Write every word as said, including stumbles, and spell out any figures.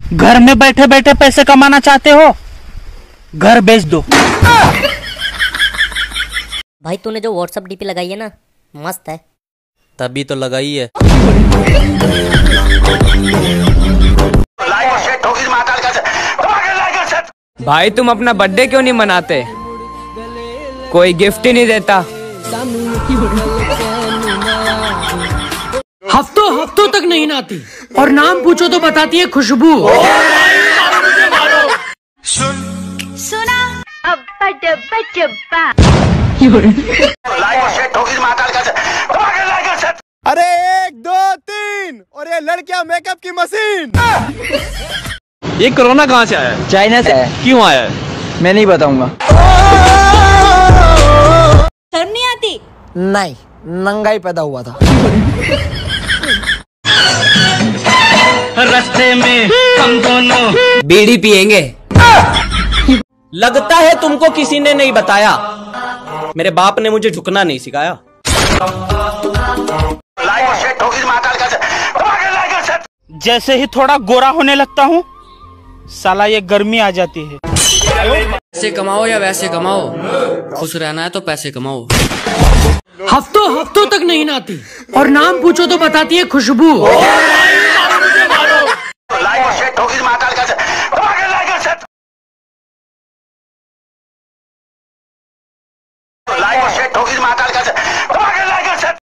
घर में बैठे बैठे पैसे कमाना चाहते हो, घर बेच दो। भाई तूने जो व्हाट्सएप डीपी लगाई है ना, मस्त है। तभी तो लगाई है। भाई तुम अपना बर्थडे क्यों नहीं मनाते? कोई गिफ्ट ही नहीं देता। हफ्तों हफ्तों तक नहीं नहाती और नाम पूछो तो बताती है खुशबू। सुन सुना अब्बा डब्बा डब्बा। अरे एक दो तीन और ये लड़कियां मेकअप की मशीन। ये कोरोना कहाँ से आया है? चाइना से है। क्यों आया है? मैं नहीं बताऊंगा। शर्म नहीं आती? नहीं, नंगा ही पैदा हुआ था। रास्ते में हम दोनों बीड़ी पिएंगे। लगता है तुमको किसी ने नहीं बताया। मेरे बाप ने मुझे झुकना नहीं सिखाया। जैसे ही थोड़ा गोरा होने लगता हूँ, साला ये गर्मी आ जाती है। पैसे कमाओ या वैसे कमाओ, खुश रहना है तो पैसे कमाओ। हफ्तों हफ्तों तक नहीं नहाती और नाम पूछो तो बताती है खुशबू।